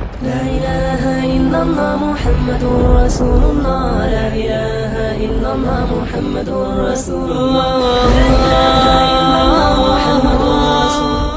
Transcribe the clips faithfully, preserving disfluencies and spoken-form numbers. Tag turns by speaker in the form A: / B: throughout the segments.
A: لا إله إلا الله محمد رسول الله لا إله إلا الله محمد رسول الله لا إله إلا الله محمد رسول الله.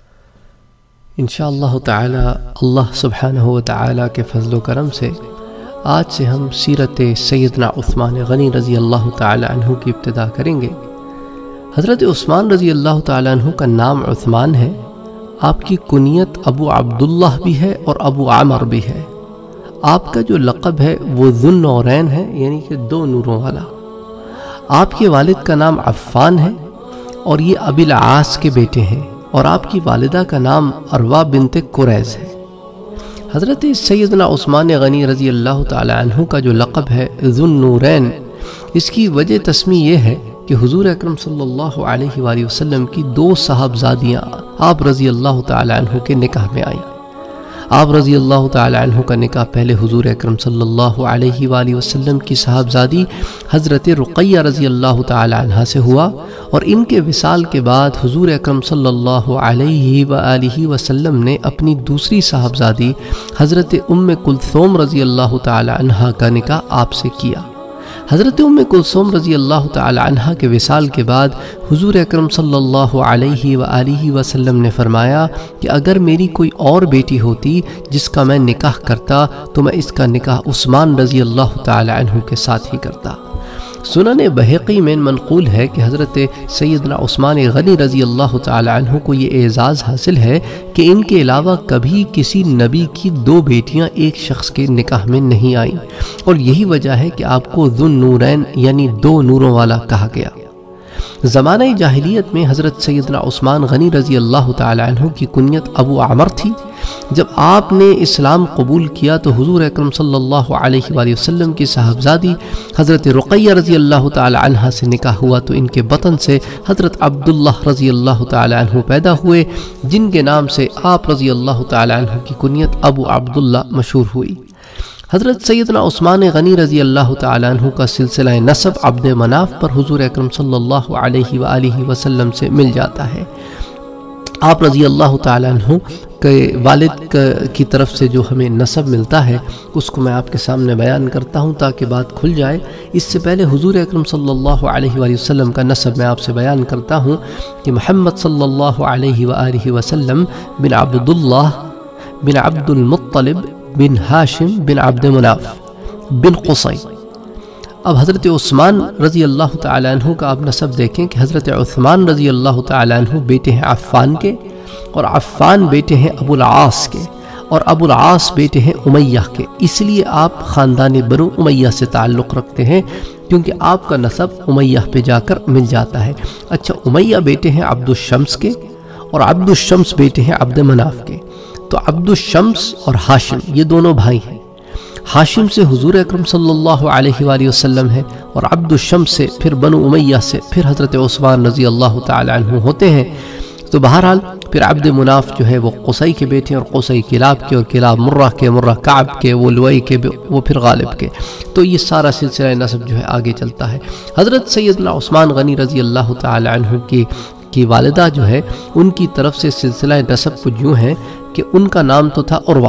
B: انشاءاللہ تعالی اللہ سبحانہ و تعالی کے فضل و کرم سے آج سے ہم سیرت سیدنا عثمان غنی رضی اللہ تعالی عنہ کی ابتدا کریں گے۔ حضرت عثمان رضی اللہ تعالی عنہ کا نام عثمان ہے، آپ کی کنیت ابو عبداللہ بھی ہے اور ابو عمر بھی ہے۔ آپ کا جو لقب ہے وہ ذو النورین ہے، یعنی کہ دو نوروں والا۔ آپ کے والد کا نام عفان ہے اور یہ ابی العاص کے بیٹے ہیں، اور آپ کی والدہ کا نام اروا بنت قریظ ہے۔ حضرت سیدنا عثمان غنی رضی اللہ تعالی عنہ کا جو لقب ہے ذو النورین، اس کی وجہ تسمیہ یہ ہے کہ حضور اکرم صلی اللہ علیہ وآلہ وسلم کی دو صاحبزادیاں آپ رضی اللہ تعالی عنہ کے نکاح میں آئیں۔ آپ رضی اللہ تعالی عنہ کا نکاح پہلے حضور اکرم صلی اللہ علیہ وآلہ وسلم کی صاحبزادی حضرت رقیہ رضی اللہ تعالی عنہ سے ہوا، اور ان کے وصال کے بعد حضور اکرم صلی اللہ علیہ وآلہ وسلم نے اپنی دوسری صاحبزادی حضرت ام کلثوم رضی اللہ تعالی عنہ کا نکاح آپ سے کیا۔ حضرت ام کلثوم رضی اللہ تعالی عنہ کے وصال کے بعد حضور اکرم صلی اللہ علیہ وآلہ وسلم نے فرمایا کہ اگر میری کوئی اور بیٹی ہوتی جس کا میں نکاح کرتا تو میں اس کا نکاح عثمان رضی اللہ تعالی عنہ کے ساتھ ہی کرتا۔ سنن بہقی میں منقول ہے کہ حضرت سیدنا عثمان غنی رضی اللہ تعالی عنہ کو یہ اعزاز حاصل ہے کہ ان کے علاوہ کبھی کسی نبی کی دو بیٹیاں ایک شخص کے نکاح میں نہیں آئیں، اور یہی وجہ ہے کہ آپ کو ذو النورین یعنی دو نوروں والا کہا گیا۔ زمانہ جاہلیت میں حضرت سیدنا عثمان غنی رضی اللہ تعالی عنہ کی کنیت ابو عمر تھی۔ جب آپ نے اسلام قبول کیا تو حضور اکرم صلی اللہ علیہ وآلہ وسلم کی صاحبزادی حضرت رقیہ رضی اللہ تعالی عنہ سے نکاح ہوا تو ان کے بطن سے حضرت عبداللہ رضی اللہ تعالی عنہ پیدا ہوئے، جن کے نام سے آپ رضی اللہ تعالی عنہ کی کنیت ابو عبداللہ مشہور ہوئی۔ حضرت سیدنا عثمان غنی رضی اللہ تعالی عنہ کا سلسلہ نسب عبد مناف پر حضور اکرم صلی اللہ علیہ وآلہ وسلم سے مل جاتا ہے۔ آپ رضی اللہ تعالی عنہ کے والد کی طرف سے جو ہمیں نسب ملتا ہے اس کو میں آپ کے سامنے بیان کرتا ہوں تاکہ بات کھل جائے۔ اس سے پہلے حضور اکرم صلی اللہ علیہ وآلہ وسلم کا نسب میں آپ سے بیان کرتا ہوں کہ محمد صلی اللہ علیہ وآلہ وسلم بن عبداللہ بن عبد المطلب بن ہاشم بن عبد مناف بن قصی۔ اب حضرت عثمان رضی اللہ تعالی عنہ کا آپ نسب دیکھیں کہ حضرت عثمان رضی اللہ تعالی عنہ بیٹے ہیں عفان کے، اور عفان بیٹے ہیں ابو العاص کے، اور ابو العاص بیٹے ہیں امیہ کے۔ اس لیے آپ خاندان بنو امیہ سے تعلق رکھتے ہیں کیونکہ آپ کا نسب امیہ پہ جا کر مل جاتا ہے۔ اچھا، امیہ بیٹے ہیں عبد الشمس کے، اور عبد الشمس بیٹے ہیں عبد مناف کے۔ تو عبد الشمس اور ہاشم یہ دونوں بھائی ہیں۔ ہاشم سے حضور اکرم صلی اللہ علیہ وآلہ وسلم ہے، اور عبد الشمس سے پھر بنو امیہ سے پھر حضرت عثمان رضی اللہ تعالی عنہ ہوتے ہیں۔ تو بہرحال پھر عبد مناف جو ہے وہ قصی کے بیٹے ہیں، اور قصی کلاب کے، اور کلاب مرہ کے، مرہ کعب کے، وہ لوئی کے، وہ پھر غالب کے۔ تو یہ سارا سلسلہ نسب جو ہے آگے چلتا ہے۔ حضرت سیدنا عثمان غنی رضی اللہ تعالی عنہ کی کی والدہ جو ہے ان کی طرف سے سلسلہ نسب کچھ یوں ہے کہ ان کا نام تو تھا عروہ،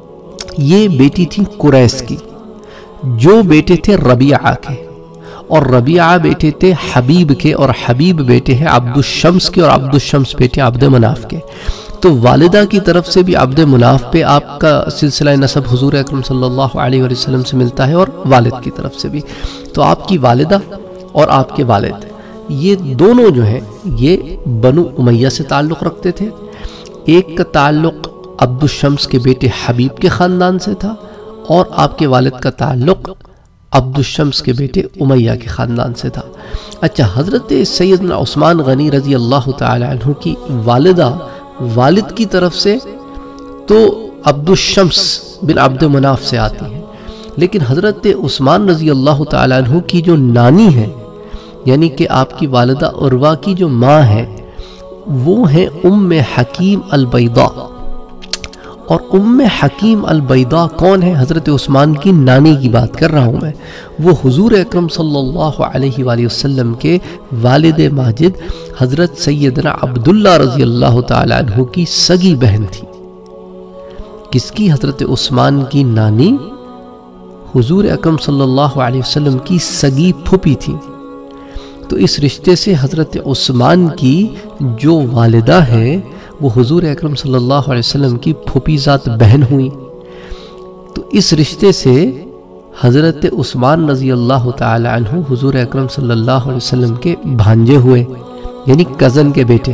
B: یہ بیٹی تھی قریظ کی، جو بیٹے تھے ربیعہ کے، اور ربیعہ بیٹے تھے حبیب کے، اور حبیب بیٹے ہیں عبد الشمس کے، اور عبد الشمس بیٹے عبد مناف کے۔ تو والدہ کی طرف سے بھی عبد مناف پہ آپ کا سلسلہ نسب حضور اکرم صلی اللہ علیہ وآلہ وسلم سے ملتا ہے، اور والد کی طرف سے بھی۔ تو آپ کی والدہ اور آپ کے والد یہ دونوں جو ہیں یہ بنو امیہ سے تعلق رکھتے تھے۔ ایک کا تعلق عبد الشمس کے بیٹے حبیب کے خاندان سے تھا، اور آپ کے والد کا تعلق عبد الشمس کے بیٹے امیہ کے خاندان سے تھا۔ اچھا، حضرت سیدنا عثمان غنی رضی اللہ تعالی عنہ کی والدہ والد کی طرف سے تو عبد الشمس بن عبد مناف سے آتی ہیں، لیکن حضرت عثمان رضی اللہ تعالی عنہ کی جو نانی ہے، یعنی کہ آپ کی والدہ عروہ کی جو ماں ہے، وہ ہیں ام حکیم البیضاء۔ اور ام حکیم البیضاء کون ہے؟ حضرت عثمان کی نانی کی بات کر رہا ہوں میں۔ وہ حضور اکرم صلی اللہ علیہ وآلہ وسلم کے والد ماجد حضرت سیدنا عبداللہ رضی اللہ تعالی عنہ کی سگی بہن تھی۔ کس کی؟ حضرت عثمان کی نانی حضور اکرم صلی اللہ علیہ وسلم کی سگی پھوپھی تھی. تو اس رشتے سے حضرت عثمان کی جو والدہ ہے وہ حضور اکرم صلی اللہ علیہ وسلم کی پھوپھی ذات بہن ہوئی. تو اس رشتے سے حضرت عثمان رضی اللہ تعالی عنہ حضور اکرم صلی اللہ علیہ وسلم کے بھانجے ہوئے، یعنی کزن کے بیٹے.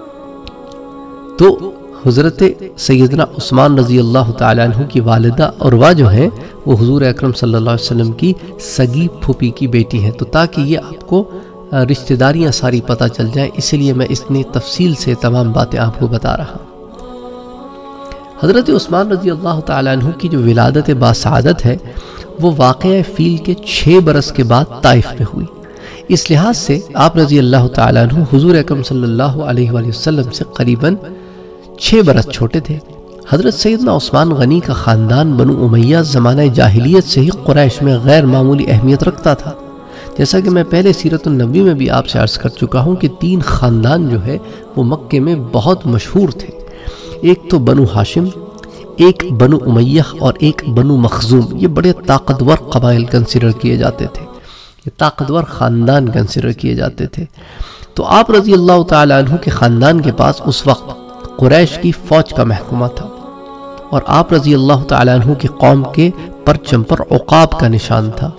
B: تو حضرت سیدنا عثمان رضی اللہ تعالی عنہ کی والدہ عروہ جو ہیں وہ حضور اکرم صلی اللہ علیہ وسلم کی سگی پھوپھی کی بیٹی ہیں. تو تاکہ یہ آپ کو رشتہ داریاں ساری پتہ چل جائیں، اس لیے میں اتنی تفصیل سے تمام باتیں آپ کو بتا رہا ہوں. حضرت عثمان رضی اللہ تعالی عنہ کی جو ولادت باسعادت ہے وہ واقعہ فیل کے چھ برس کے بعد طائف میں ہوئی. اس لحاظ سے آپ رضی اللہ تعالی عنہ حضور اکرم صلی اللہ علیہ وآلہ وسلم سے قریباً چھ برس چھوٹے تھے. حضرت سیدنا عثمان غنی کا خاندان بنو امیہ زمانہ جاہلیت سے ہی قریش میں غیر معمولی اہمیت رکھتا تھا. جیسا کہ میں پہلے سیرت النبی میں بھی آپ سے عرض کر چکا ہوں کہ تین خاندان جو ہے وہ مکے میں بہت مشہور تھے. ایک تو بنو ہاشم، ایک بنو امیہ اور ایک بنو مخزوم. یہ بڑے طاقتور قبائل کنسیڈر کیے جاتے تھے، یہ طاقتور خاندان کنسیڈر کیے جاتے تھے. تو آپ رضی اللہ تعالی عنہ کے خاندان کے پاس اس وقت قریش کی فوج کا محکمہ تھا، اور آپ رضی اللہ تعالی عنہ کی قوم کے پرچم پر عقاب کا نشان تھا.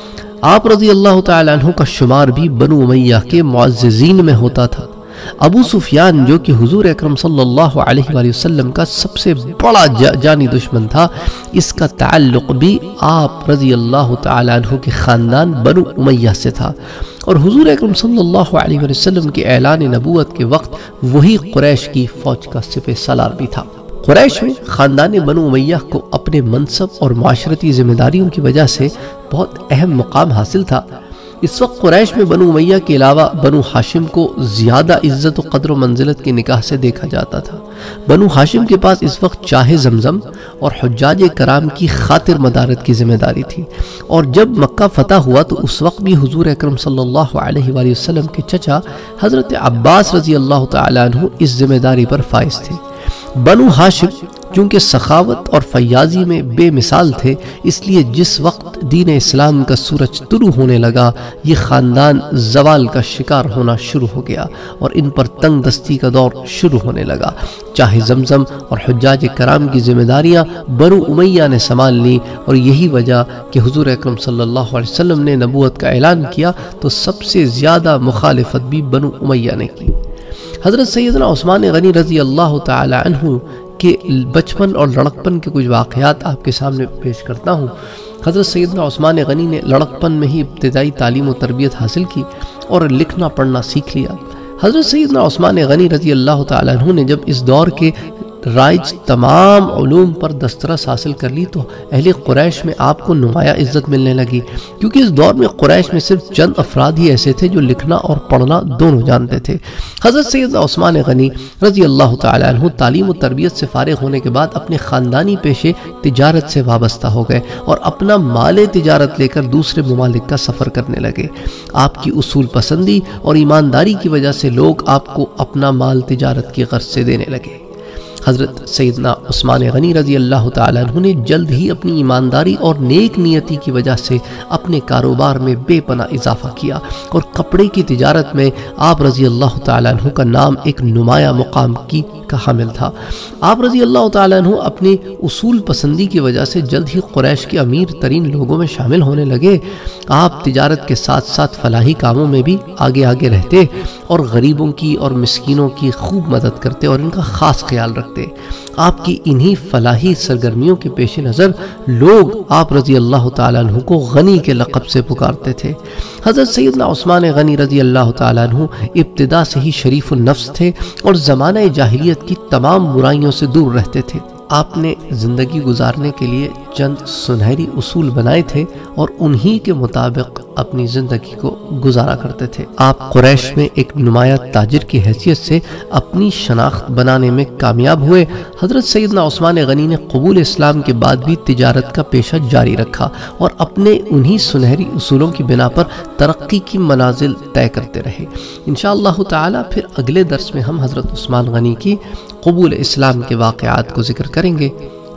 B: آپ رضی اللہ تعالی عنہ کا شمار بھی بنو امیہ کے معززین میں ہوتا تھا. ابو سفیان جو کہ حضور اکرم صلی اللہ علیہ وآلہ وسلم کا سب سے بڑا جانی دشمن تھا، اس کا تعلق بھی آپ رضی اللہ تعالی عنہ کے خاندان بنو امیہ سے تھا. اور حضور اکرم صلی اللہ علیہ وآلہ وسلم کے اعلان نبوت کے وقت وہی قریش کی فوج کا سپہ سالار بھی تھا. قریش میں خاندان بنو امیہ کو اپنے منصب اور معاشرتی ذمہ داریوں کی وجہ سے بہت اہم مقام حاصل تھا. اس وقت قریش میں بنو امیہ کے علاوہ بنو ہاشم کو زیادہ عزت و قدر و منزلت کی نگاہ سے دیکھا جاتا تھا. بنو ہاشم کے پاس اس وقت چاہ زمزم اور حجاج کرام کی خاطر مدارت کی ذمہ داری تھی. اور جب مکہ فتح ہوا تو اس وقت بھی حضور اکرم صلی اللہ علیہ وآلہ وسلم کے چچا حضرت عباس رضی اللہ تعالی عنہ اس ذمہ داری پر فائز تھے. بنو ہاشم چونکہ سخاوت اور فیاضی میں بے مثال تھے، اس لیے جس وقت دین اسلام کا سورج طلوع ہونے لگا یہ خاندان زوال کا شکار ہونا شروع ہو گیا اور ان پر تنگ دستی کا دور شروع ہونے لگا. چاہے زمزم اور حجاج کرام کی ذمہ داریاں بنو امیہ نے سنبھال لی، اور یہی وجہ کہ حضور اکرم صلی اللہ علیہ وسلم نے نبوت کا اعلان کیا تو سب سے زیادہ مخالفت بھی بنو امیہ نے کی. حضرت سیدنا عثمان غنی رضی اللہ تعالی عنہ کے بچپن اور لڑکپن کے کچھ واقعات آپ کے سامنے پیش کرتا ہوں. حضرت سیدنا عثمان غنی نے لڑکپن میں ہی ابتدائی تعلیم و تربیت حاصل کی اور لکھنا پڑھنا سیکھ لیا. حضرت سیدنا عثمان غنی رضی اللہ تعالی عنہ نے جب اس دور کے رائج تمام علوم پر دسترس حاصل کر لی تو اہل قریش میں آپ کو نمایاں عزت ملنے لگی، کیونکہ اس دور میں قریش میں صرف چند افراد ہی ایسے تھے جو لکھنا اور پڑھنا دونوں جانتے تھے. حضرت سیدنا عثمان غنی رضی اللہ تعالی عنہ تعلیم و تربیت سے فارغ ہونے کے بعد اپنے خاندانی پیشے تجارت سے وابستہ ہو گئے اور اپنا مال تجارت لے کر دوسرے ممالک کا سفر کرنے لگے. آپ کی اصول پسندی اور ایمانداری کی وجہ سے لوگ آپ کو اپنا مال تجارت کی غرض سے دینے لگے. حضرت سیدنا عثمان غنی رضی اللہ تعالی عنہ نے جلد ہی اپنی ایمانداری اور نیک نیتی کی وجہ سے اپنے کاروبار میں بے پناہ اضافہ کیا اور کپڑے کی تجارت میں آپ رضی اللہ تعالی عنہ کا نام ایک نمایاں مقام کی کا حامل تھا. آپ رضی اللہ تعالی عنہ اپنی اصول پسندی کی وجہ سے جلد ہی قریش کے امیر ترین لوگوں میں شامل ہونے لگے. آپ تجارت کے ساتھ ساتھ فلاحی کاموں میں بھی آگے آگے رہتے اور غریبوں کی اور مسکینوں کی خوب مدد کرتے اور ان کا خاص خیال رکھتے. آپ کی انہی فلاحی سرگرمیوں کے پیش نظر لوگ آپ رضی اللہ تعالی عنہ کو غنی کے لقب سے پکارتے تھے. حضرت سیدنا عثمان غنی رضی اللہ تعالی عنہ ابتدا سے ہی شریف النفس تھے اور زمانہ جاہلیت کی تمام برائیوں سے دور رہتے تھے. آپ نے زندگی گزارنے کے لیے چند سنہری اصول بنائے تھے اور انہی کے مطابق اپنی زندگی کو گزارا کرتے تھے. آپ قریش میں ایک نمایاں تاجر کی حیثیت سے اپنی شناخت بنانے میں کامیاب ہوئے. حضرت سیدنا عثمان غنی نے قبول اسلام کے بعد بھی تجارت کا پیشہ جاری رکھا اور اپنے انہی سنہری اصولوں کی بنا پر ترقی کی منازل طے کرتے رہے. انشاءاللہ تعالی پھر اگلے درس میں ہم حضرت عثمان غنی کی قبول اسلام کے واقعات کو ذکر کریں گے.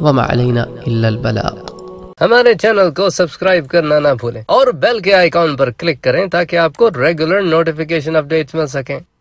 B: وما علینا الا البلاغ۔
C: ہمارے چینل کو سبسکرائب کرنا نہ بھولیں اور بیل کے آئیکن پر کلک کریں تاکہ آپ کو ریگولر نوٹیفیکیشن اپڈیٹس مل سکیں۔